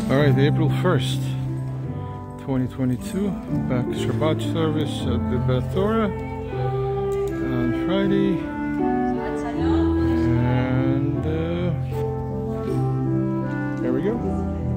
Alright, April 1st, 2022, back Shabbat service at the Beth Torah on Friday, and there we go.